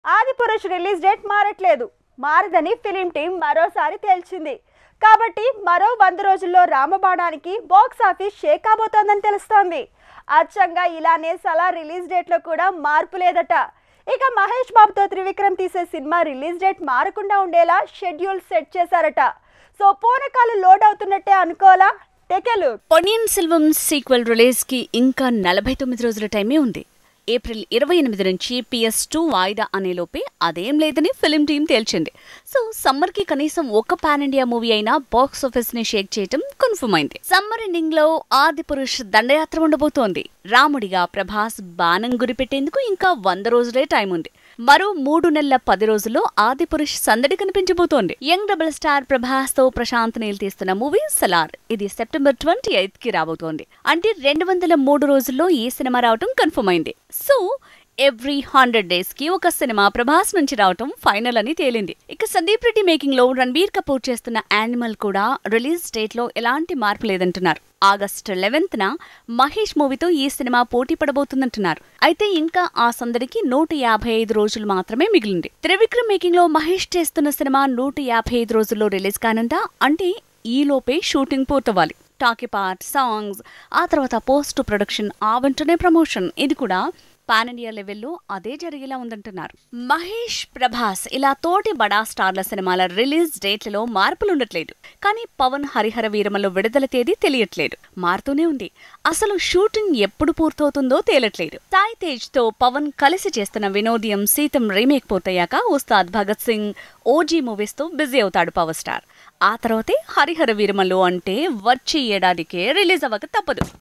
Adipurush release date మారట్లేదు. మారదని film team మరోసారి తేల్చింది. కాబట్టి మరో 100 రోజుల్లో రామబాణానికి బాక్స్ ఆఫీస్ షేక్ కాబోతోందని తెలుస్తోంది. అచ్చంగా ఇలానే సలార్ రిలీజ్ డేట్లో కూడా మార్పు లేదట. ఇక మహేష్ బాబుతో త్రివిక్రమ్ తీసే సినిమా రిలీజ్ డేట్ మారకుండా ఉండేలా షెడ్యూల్ సెట్ చేశారట. సో పూనకాలు లోడ్ అవుతున్నట్టే అనుకోవాలా? పొన్నియిన్ సెల్వం సీక్వెల్ రిలీజ్ కి ఇంకా 49 రోజుల టైమే ఉంది. ఏప్రిల్ 28 నుంచి PS2 వాయిదా అనేలోపే అదేం లేదని ఫిలిం టీం తేల్చింది. సో సమ్మర్ కి కనీసం ఒక పాన్ ఇండియా మూవీ అయినా బాక్స్ ఆఫీస్ ని షేక్ చేయటం కన్ఫర్మ్ అయింది. సమ్మర్ ఎండింగ్ లో ఆదిపురుష్ దండయాత్ర ఉండబోతోంది. రాముడిగా ప్రభాస్ బాణం గురిపెట్టేందుకు ఇంకా 100 రోజులే టైం ఉంది. మరో 3 నెలల 10 రోజుల్లో ఆదిపురుష్ సందడి కనిపించబోతోంది. యంగ్ డబుల్ స్టార్ ప్రభాస్ తో ప్రశాంత్ నీల్ తీస్తున్న మూవీ సలార్. ఇది సెప్టెంబర్ 28 కి రాబోతోంది. అంటే 203 రోజుల్లో ఈ సినిమా రావటం కన్ఫర్మ్ అయింది. సో ఎవ్రీ 100 డేస్ కి ఒక సినిమా ప్రభాస్ నుంచి రావటం ఫైనల్ అని తేలింది. ఇక సందీప్ రెడ్డి మేకింగ్ లో రణబీర్ కపూర్ చేస్తున్న యానిమల్ కూడా రిలీజ్ డేట్ లో ఎలాంటి మార్పు లేదంటున్నారు. ఆగస్టు 11న మహేష్ మూవీతో ఈ సినిమా పోటీ పడబోతుందంటున్నారు. అయితే ఇంకా ఆ సందడికి 155 రోజులు మాత్రమే మిగిలింది. త్రివిక్రమ్ మేకింగ్ లో మహేష్ చేస్తున్న సినిమా 155 రోజుల్లో రిలీజ్ కానుందా? అంటే ఈలోపే షూటింగ్ పూర్తవ్వాలి. టాకీ పార్ట్, సాంగ్స్, ఆ తర్వాత పోస్ట్ ప్రొడక్షన్, ఆ వెంటనే ప్రమోషన్, ఇది కూడా పాన్ ఇండియా లెవెల్లో అదే జరిగేలా ఉందంటున్నారు. మహేష్, ప్రభాస్ ఇలా తోటి బడా స్టార్ల సినిమాల రిలీజ్ డేట్లలో మార్పులుండట్లేదు. కానీ పవన్ హరిహర వీరమలో విడుదల తేదీ తెలియట్లేదు. మారుతూనే ఉంది. అసలు షూటింగ్ ఎప్పుడు పూర్తవుతుందో తేలట్లేదు. సాయి తేజ్ తో పవన్ కలిసి చేస్తున్న వినోదయం సీతం రీమేక్ పూర్తయ్యాక ఉస్తాద్ భగత్ సింగ్, ఓజీ మూవీస్ తో బిజీ అవుతాడు పవర్ స్టార్. ఆ తర్వాతే హరిహర వీరమలు అంటే వచ్చే ఏడాదికే రిలీజ్ అవ్వక తప్పదు.